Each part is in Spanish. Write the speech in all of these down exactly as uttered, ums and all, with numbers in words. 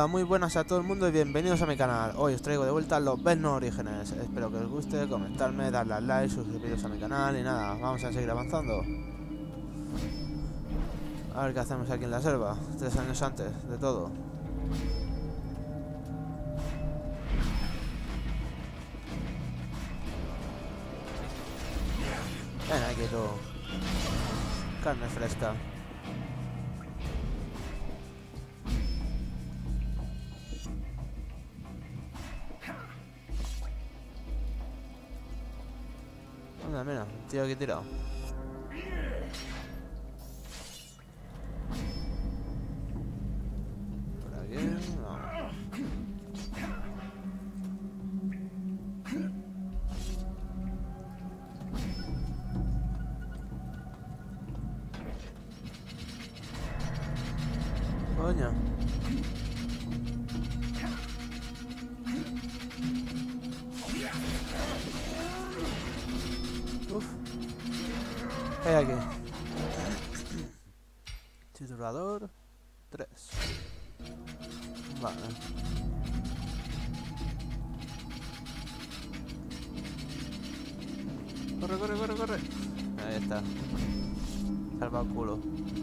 muy buenas a todo el mundo y bienvenidos a mi canal. Hoy os traigo de vuelta los Vecno Orígenes. Espero que os guste, comentarme, darle al like, suscribiros a mi canal y nada, vamos a seguir avanzando. A ver qué hacemos aquí en la selva, tres años antes de todo. Ven aquí tú. Carne fresca. Anda, mira, un tío aquí tirado. Por aquí, no. Coño. Uf. ¿Qué hay aquí? Triturador tres. Vale. Corre, corre, corre, corre. Ahí está. Salva el culo.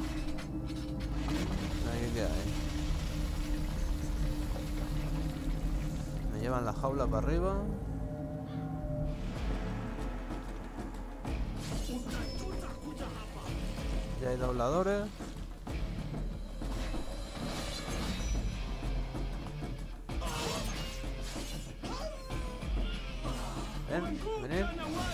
Aquí qué hay. Me llevan la jaula para arriba. Ya hay dobladores. Ven, venid.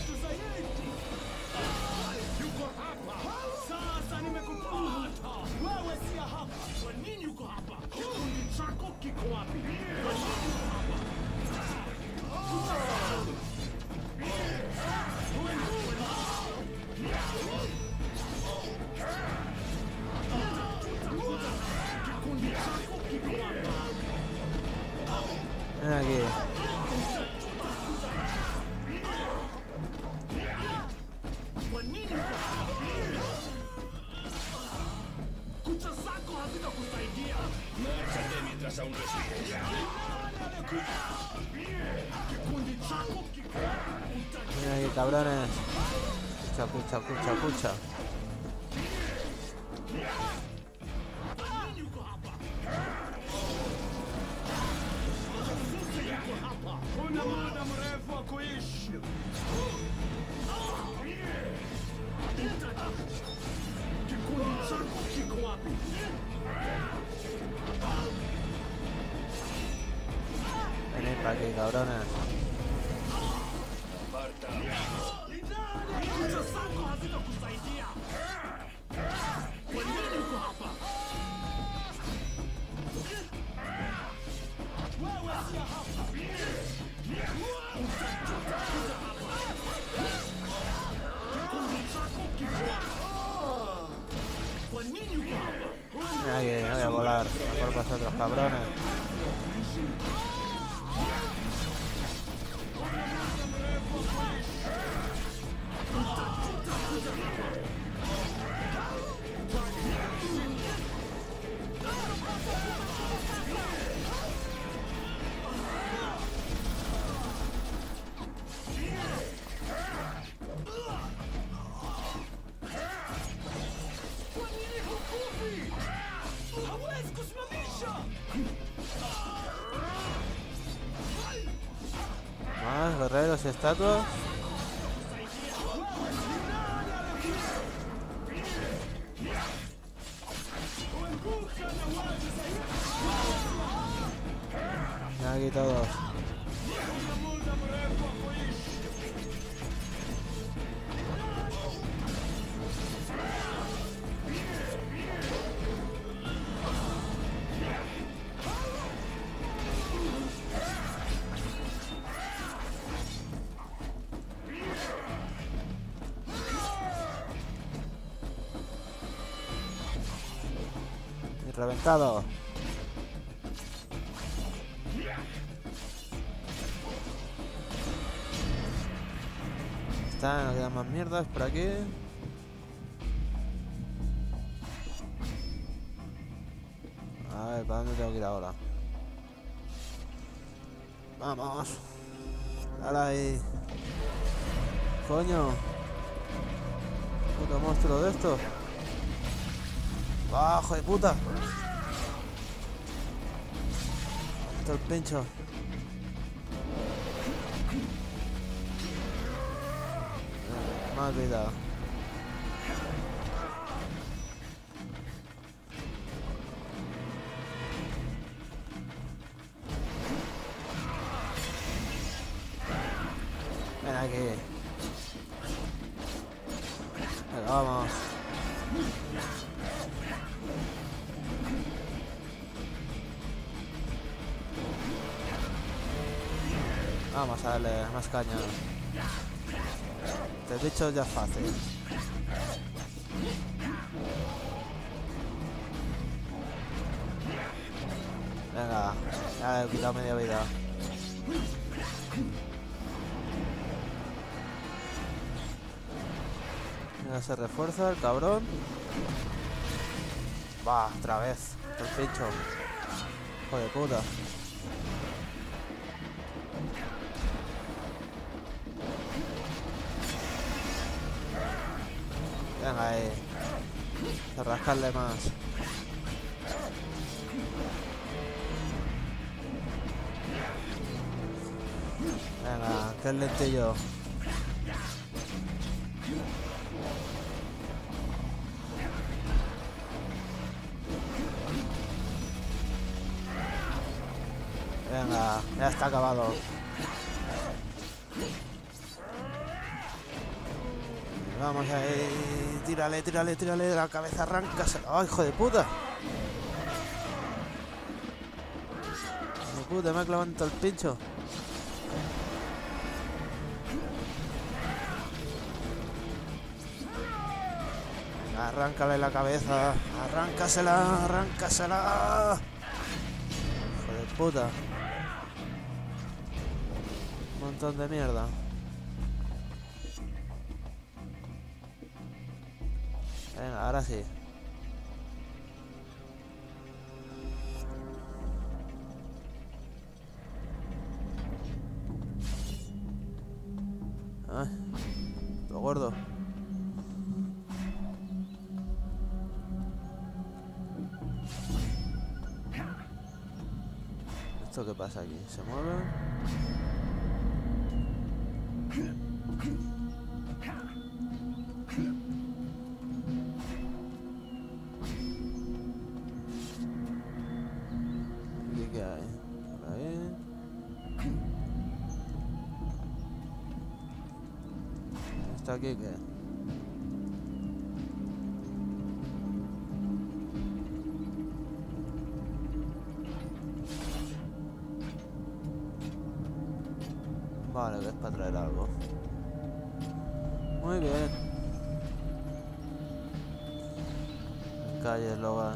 Ven aquí. Márchate mientras aún respires. Ven aquí, cabrones. Pucha, pucha, pucha, pucha. Venid para aquí, cabrones. Mira que no voy a volar por vosotros, cabrones. Más guerreros y estatuas. Y aquí todos. Reventado. Está, no quedan más mierdas por aquí. A ver, ¿para dónde tengo que ir ahora? Vamos. Dale ahí. Coño. Puto monstruo de esto. ¡Bajo de puta! Esto el pincho. Más vida. Ven aquí. Venga, vamos. Vamos a darle más caña. Este bicho ya es fácil. Venga, ya he quitado media vida. Venga, se refuerza el cabrón. Va, otra vez. El pincho. Hijo de puta. Venga ahí. A rascarle más. Venga, que es lentillo. Venga, ya está acabado. Vamos ahí, tírale, tírale, tírale de la cabeza, arráncasela. ¡Ay, hijo de puta! Hijo de puta, me ha clavado en todo el pincho. Arráncale la cabeza, arráncasela, arráncasela. Hijo de puta. Un montón de mierda. Venga, ahora sí. Ay, lo gordo. ¿Esto qué pasa aquí? ¿Se mueve? ¿Qué hay? Por ahí. ¿Está aquí qué? Vale, que es para traer algo. Muy bien. Calle Logan.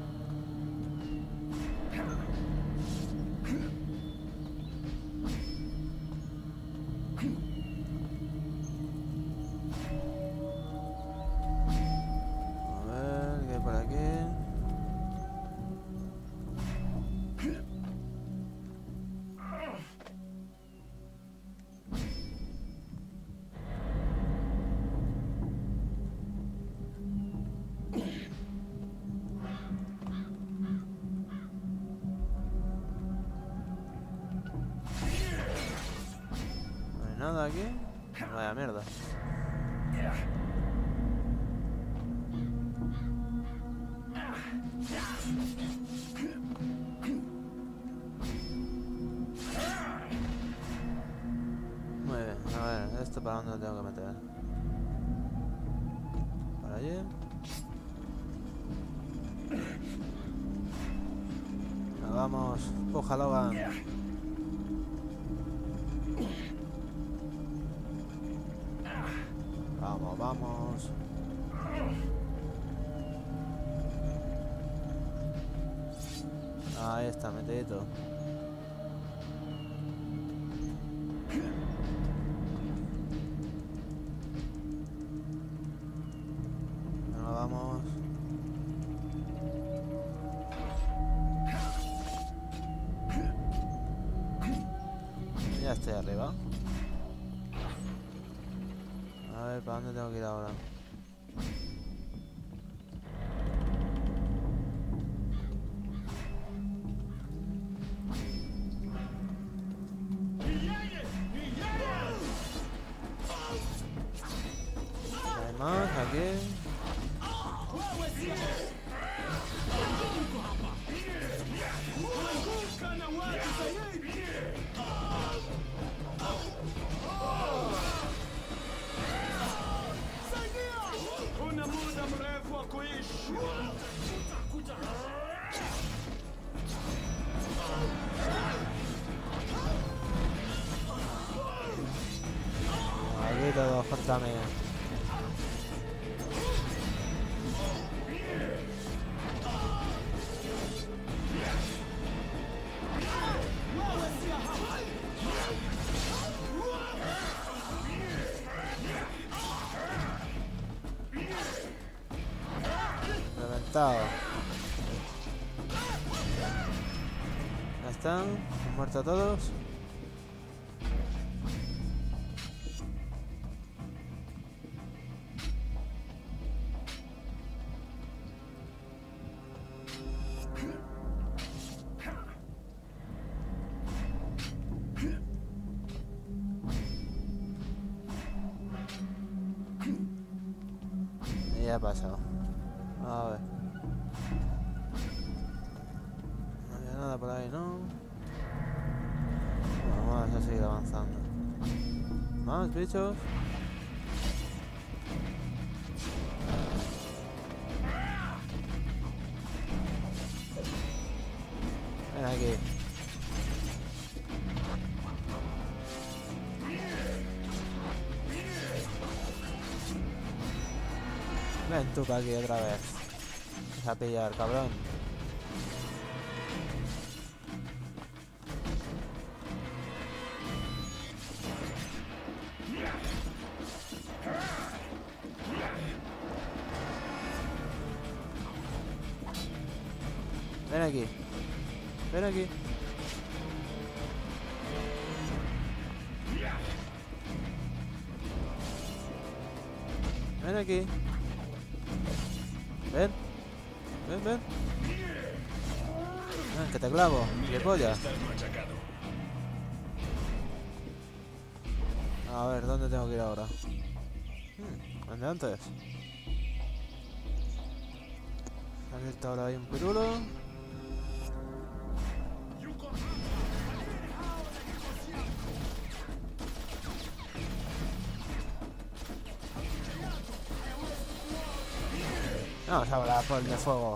A ver, ¿qué hay por aquí? Nada aquí. Vaya mierda. Muy bien, a ver, ¿esto para dónde lo tengo que meter? Para allí. Nos vamos, puja Logan. Vamos, vamos. Ahí está, metidito. Ahora vamos. Ya estoy arriba. A ver, ¿para dónde tengo que ir ahora? Hay más aquí. Una muda mrefu wa kuishi. Aquí todos contra mí. Reventado. Ya están. Han muerto todos. Y ya ha pasado. A ver. No había nada por ahí, ¿no? Bueno, vamos a seguir avanzando. Más bichos. Ven aquí. Ven tú para aquí otra vez. Vas a pillar, cabrón. Ven aquí. Ven aquí. Ven aquí. Ven. Ven, ven. Ven, que te clavo. ¿Qué polla? A ver, ¿dónde tengo que ir ahora? Hmm, ¿dónde antes? Ha abierto ahora ahí un pirulo. Vamos a volar por el de fuego.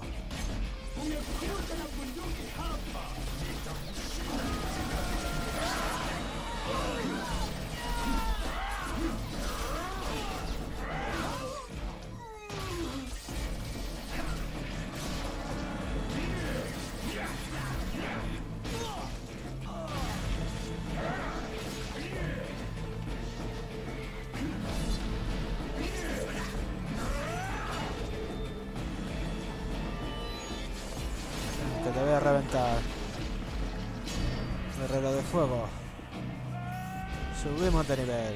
Que te voy a reventar. Guerrero de fuego. Subimos de nivel.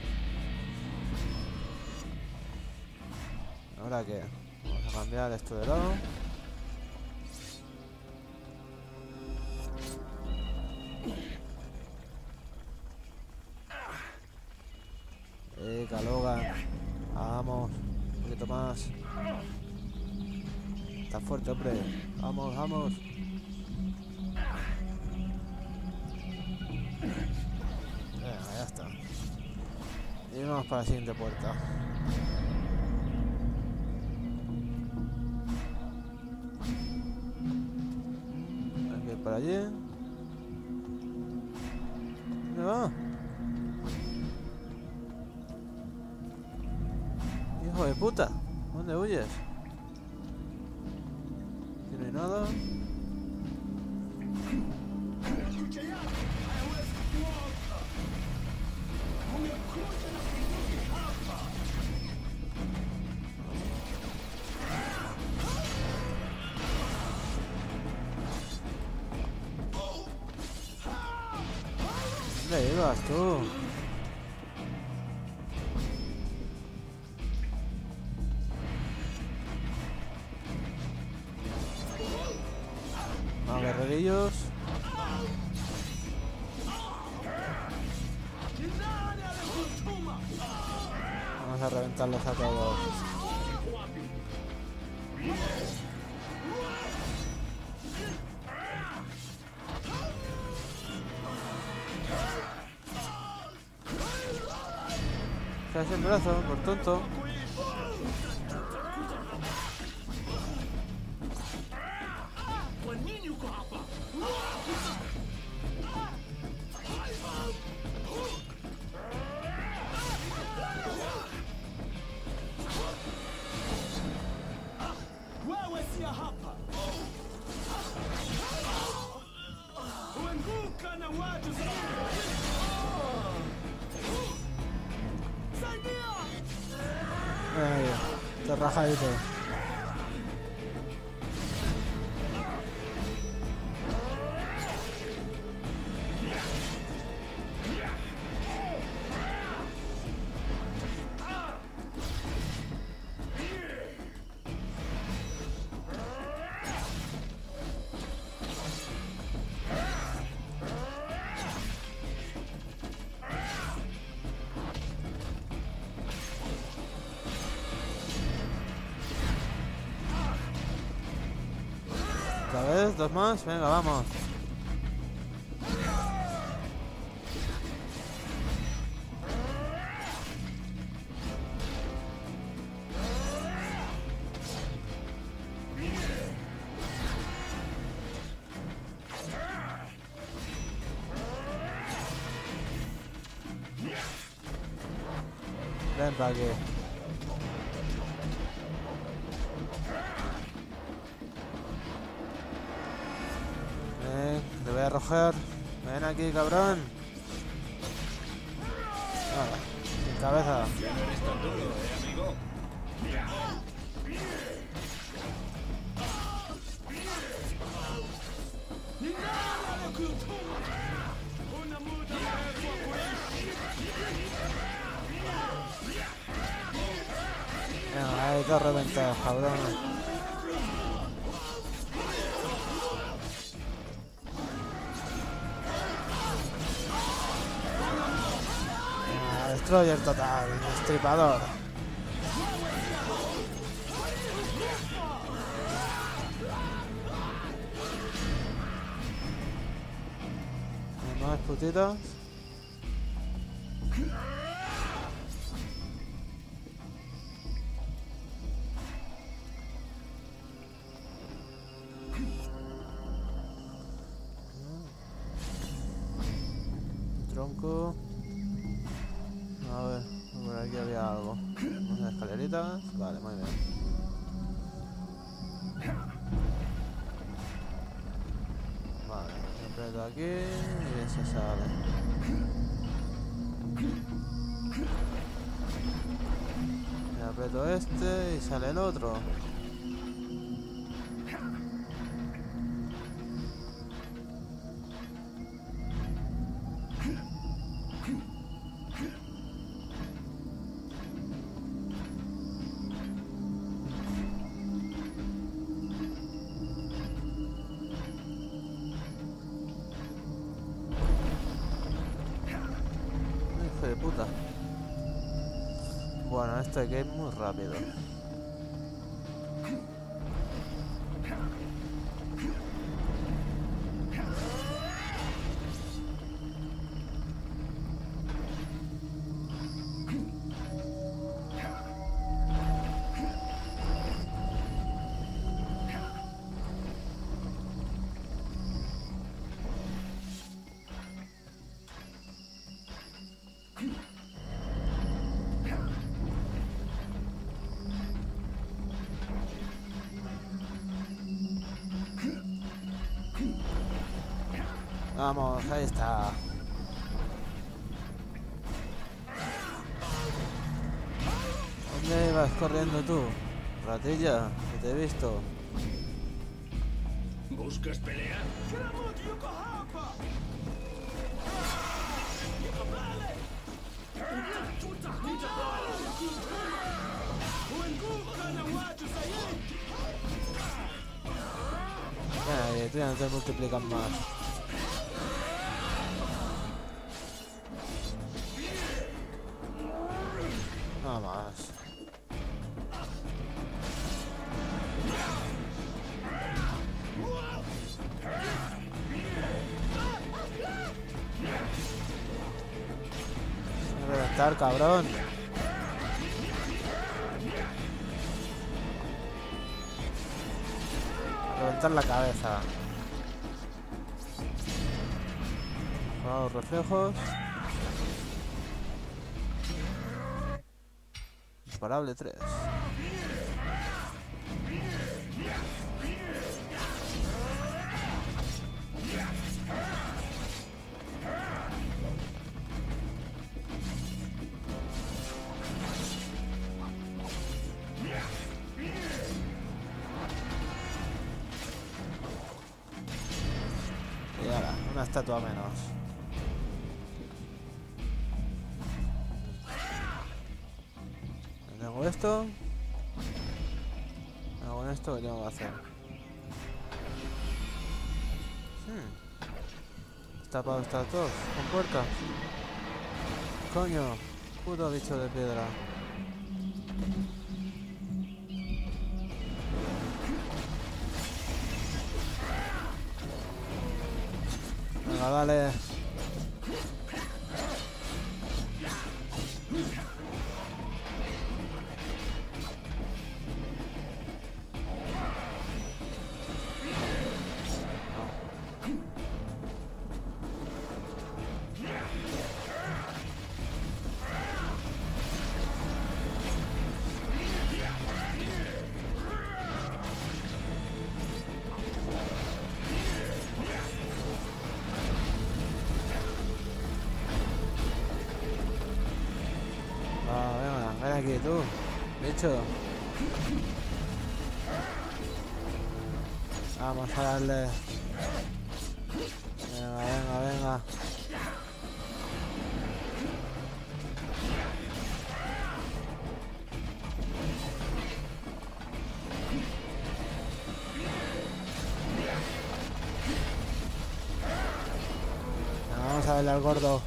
¿Ahora qué? Vamos a cambiar esto de lado. Eh, Logan. Vamos. Un poquito más. Está fuerte, hombre. Vamos, vamos. Venga, ya está. Y vamos para la siguiente puerta. Hay que ir para allí. ¿Dónde va? Hijo de puta. ¿Dónde huyes? Aquí no hay nada. ¿Dónde iba? vas tú? Vamos, guerrerillos. Vamos a reventarlos a todos. ¿Qué hace el brazo? Por tonto. Ay, está rajadito. Otra vez, dos más, venga, vamos. Ven para aquí. Ven, te voy a arrojar. Ven aquí, cabrón. Nada, sin cabeza. Venga, ahí te reventas, cabrón. Destroyer total, destripador. Más putitos. Tronco. A ver, por aquí había algo. Unas escaleritas. Vale, muy bien. Vale, me aprieto aquí y se sale. Me aprieto este y sale el otro. De puta. Bueno, esto hay que ir muy rápido. Vamos, ahí está. ¿Dónde ibas corriendo tú? Ratilla, que te he visto. ¿Buscas pelea? Mira, tú ya no te multiplican más. Nada más. Voy a reventar, cabrón. Reventar la cabeza. Mejorar los reflejos. Imparable tres. Y ahora, una estatua menos. Tengo esto. Hago esto que tengo que hacer. Hmm. Está para estar todos con puertas. Coño, puto bicho de piedra. Venga, dale. Ven aquí tú, bicho. Vamos a darle. Venga, venga, venga. Venga, vamos a darle al gordo.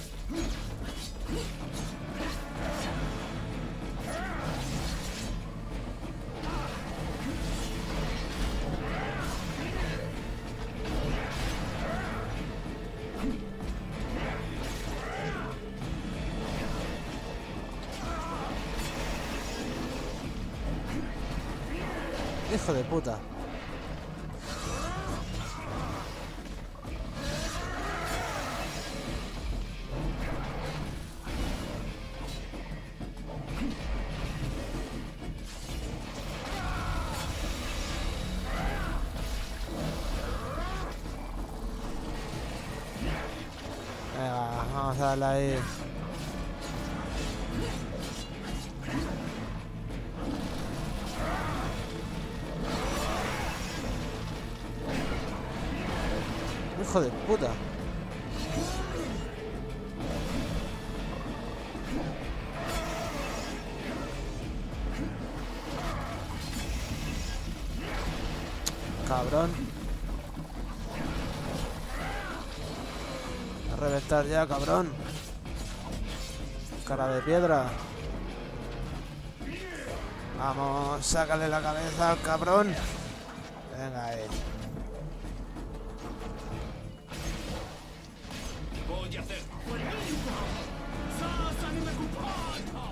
Hijo de puta. Venga, vamos a darle ahí. Hijo de puta. Cabrón. A reventar ya, cabrón. Cara de piedra. Vamos, sácale la cabeza al cabrón. Venga ahí. Voy a hacer. Sasa nimekupata.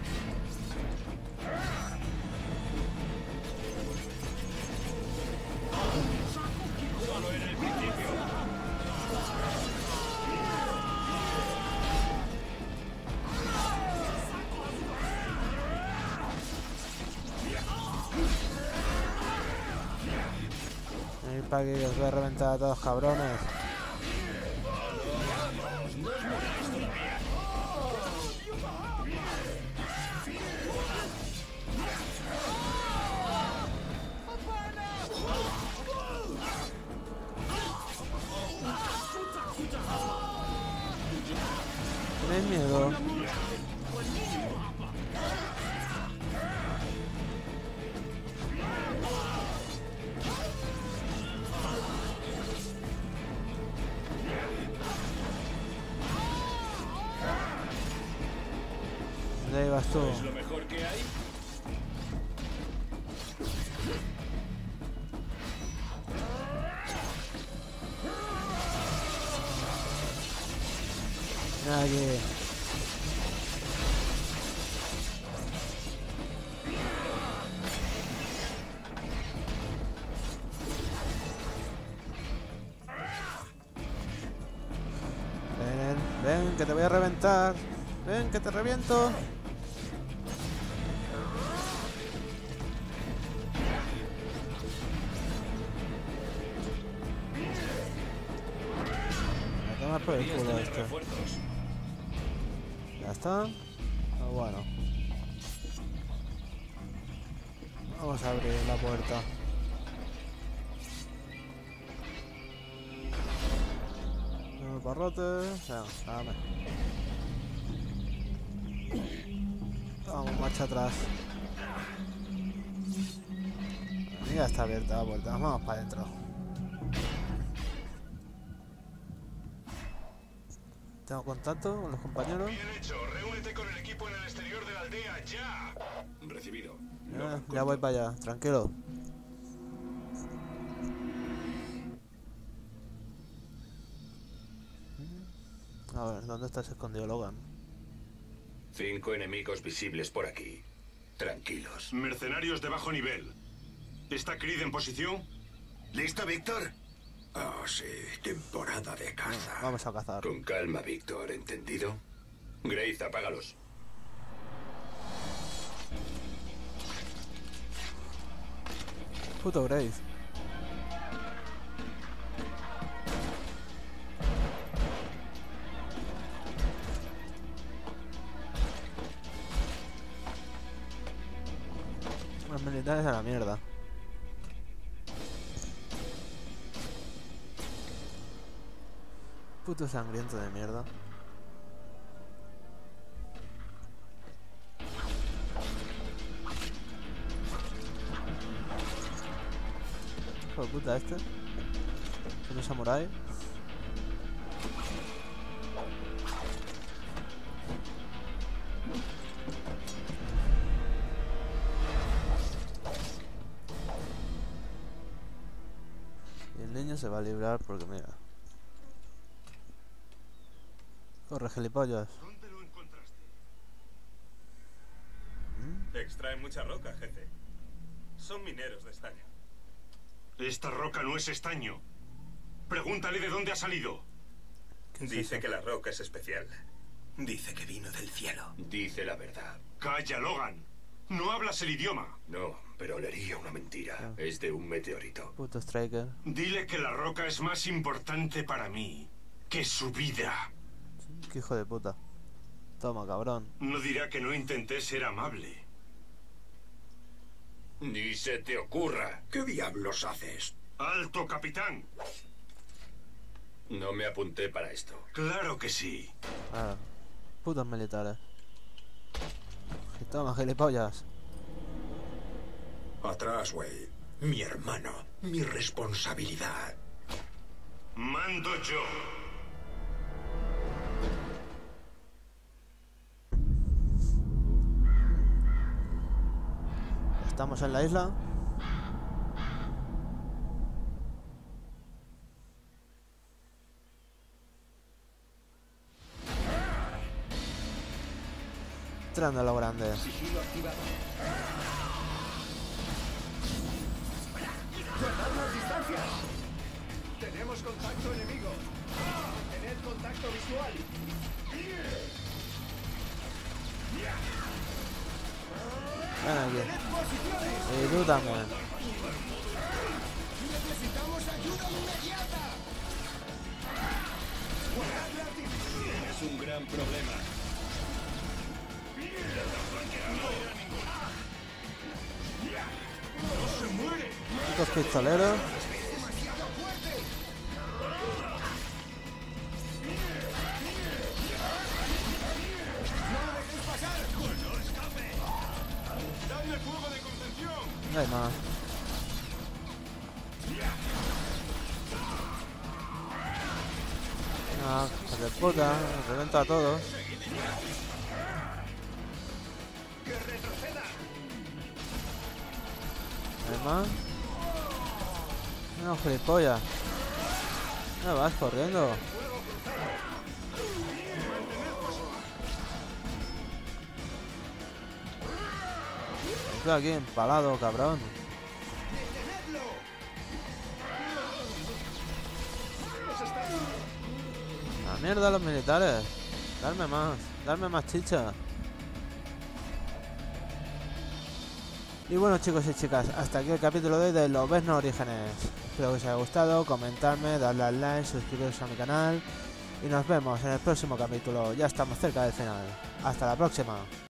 Solo en el principio. Venid para aquí, os voy a reventar a todos, cabrones. Tenéis miedo. vas tú. ¿Es lo mejor que hay? Nadie. Ven, ven, que te voy a reventar. Ven, que te reviento. Me tomas por el Deberías culo tener esto. refuerzos. Ya está. Ah, bueno. Vamos a abrir la puerta. Los barrotes. Venga, dame. Vamos, marcha atrás. Ya está abierta la puerta. Vamos para adentro. ¿Tengo contacto con los compañeros? Bien hecho, reúnete con el equipo en el exterior de la aldea, ya. Recibido. Eh, ya voy para allá, tranquilo. A ver, ¿dónde estás escondido, Logan? Cinco enemigos visibles por aquí. Tranquilos. Mercenarios de bajo nivel. ¿Está Creed en posición? ¿Listo, Víctor? Oh, sí, temporada de caza. Vamos a cazar. Con calma, Víctor, ¿entendido? Grace, apágalos. Puto Grace. Los militares a la mierda. Puto sangriento de mierda. Hijo de puta este. Es un samurái. Y el niño se va a librar porque mira. Corre, gilipollas. ¿Dónde lo encontraste? Extraen mucha roca, jefe. Son mineros de estaño. Esta roca no es estaño. Pregúntale de dónde ha salido. ¿Qué es Dice eso? que la roca es especial. Dice que vino del cielo. Dice la verdad. Calla, Logan. No hablas el idioma. No, pero olería una mentira. Es de un meteorito. Puto Striker. Dile que la roca es más importante para mí que su vida. Qué hijo de puta. Toma, cabrón. No dirá que no intenté ser amable. Ni se te ocurra. ¿Qué diablos haces? ¡Alto, capitán! No me apunté para esto. Claro que sí. Ah, putos militares. Y toma, gilipollas. Atrás, güey. Mi hermano. Mi responsabilidad. Mando yo. Estamos en la isla. Entrando a lo grande. ¡Guardadnos distancia! Tenemos contacto enemigo. Tened contacto visual. Ven aquí. Tened posiciones. Y tú también. Necesitamos ayuda inmediata. Guardad la actitud. Es un gran problema. Putos pistoleros. Demasiado fuerte. No lo dejéis pasar. ¡No escape! ¡Dadle fuego de contención! No hay más. Ah, hijo de puta. Reventa a todos. ¡Que retroceda! ¿Hay más? No, gilipollas. No vas corriendo. Estoy aquí empalado, cabrón. ¡Detenedlo! La mierda los militares. Darme más, darme más chicha. Y bueno, chicos y chicas, hasta aquí el capítulo de hoy de Los Vesnos Orígenes. Espero que os haya gustado, comentarme, darle al like, suscribiros a mi canal y nos vemos en el próximo capítulo. Ya estamos cerca del final. Hasta la próxima.